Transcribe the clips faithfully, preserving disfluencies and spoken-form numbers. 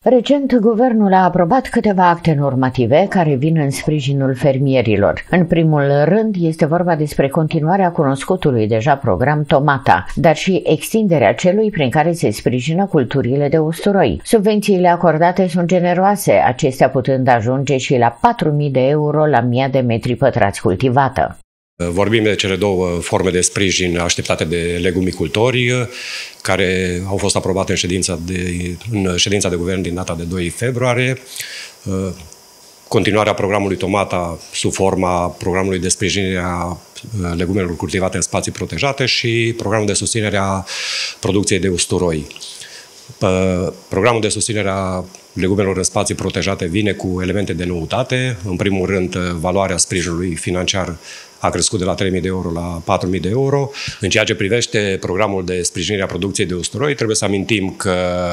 Recent, guvernul a aprobat câteva acte normative care vin în sprijinul fermierilor. În primul rând, este vorba despre continuarea cunoscutului deja program Tomata, dar și extinderea celui prin care se sprijină culturile de usturoi. Subvențiile acordate sunt generoase, acestea putând ajunge și la patru mii de euro la mie de metri pătrați cultivată. Vorbim de cele două forme de sprijin așteptate de legumicultori, care au fost aprobate în ședința de, în ședința de guvern din data de doi februarie. Continuarea programului Tomata sub forma programului de sprijinire a legumelor cultivate în spații protejate și programul de susținere a producției de usturoi. Programul de susținere a legumelor în spații protejate vine cu elemente de noutate. În primul rând, valoarea sprijinului financiar a crescut de la trei mii de euro la patru mii de euro. În ceea ce privește programul de sprijinire a producției de usturoi, trebuie să amintim că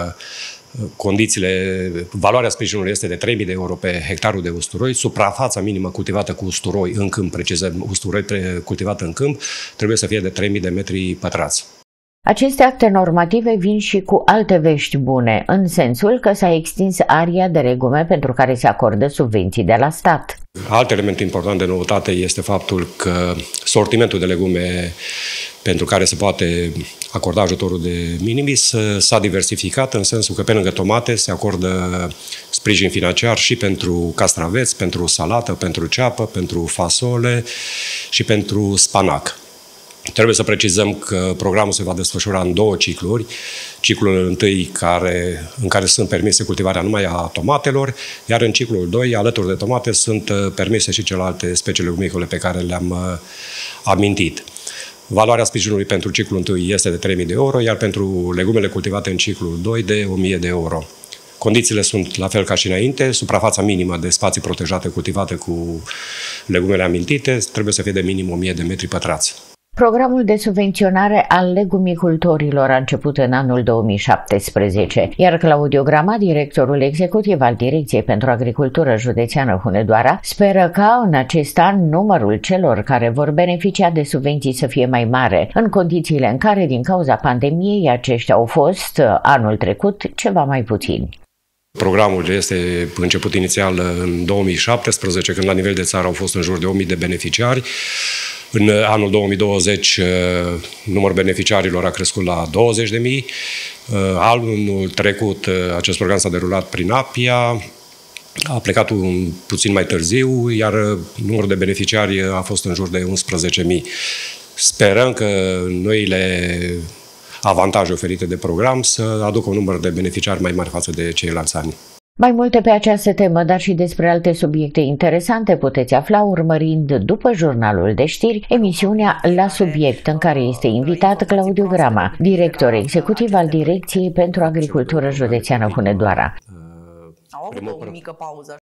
condițiile, valoarea sprijinului este de trei mii de euro pe hectarul de usturoi. Suprafața minimă cultivată cu usturoi în câmp, precizăm, usturoi cultivată în câmp, trebuie să fie de trei mii de metri pătrați. Aceste acte normative vin și cu alte vești bune, în sensul că s-a extins aria de legume pentru care se acordă subvenții de la stat. Alt element important de noutate este faptul că sortimentul de legume pentru care se poate acorda ajutorul de minimis s-a diversificat, în sensul că pe lângă tomate se acordă sprijin financiar și pentru castraveți, pentru salată, pentru ceapă, pentru fasole și pentru spanac. Trebuie să precizăm că programul se va desfășura în două cicluri. Ciclul întâi care, în care sunt permise cultivarea numai a tomatelor, iar în ciclul doi, alături de tomate, sunt permise și celelalte specii legumicole pe care le-am amintit. Valoarea sprijinului pentru ciclul întâi este de trei mii de euro, iar pentru legumele cultivate în ciclul doi de o mie de euro. Condițiile sunt la fel ca și înainte, suprafața minimă de spații protejate cultivate cu legumele amintite trebuie să fie de minim o mie de metri pătrați. Programul de subvenționare al legumicultorilor a început în anul două mii șaptesprezece, iar Claudiu Grama, directorul executiv al Direcției pentru Agricultură Județeană Hunedoara, speră ca în acest an numărul celor care vor beneficia de subvenții să fie mai mare, în condițiile în care, din cauza pandemiei, aceștia au fost, anul trecut, ceva mai puțini. Programul este început inițial în două mii șaptesprezece, când la nivel de țară au fost în jur de o mie de beneficiari. În anul două mii douăzeci, numărul beneficiarilor a crescut la douăzeci de mii. Anul trecut, acest program s-a derulat prin APIA, a plecat un puțin mai târziu, iar numărul de beneficiari a fost în jur de unsprezece mii. Sperăm că noile avantaje oferite de program să aducă un număr de beneficiari mai mari față de ceilalți ani. Mai multe pe această temă, dar și despre alte subiecte interesante puteți afla urmărind după jurnalul de știri emisiunea La Subiect, în care este invitat Claudiu Grama, director executiv al Direcției pentru Agricultură Județeană Hunedoara. Au avut o mică pauză.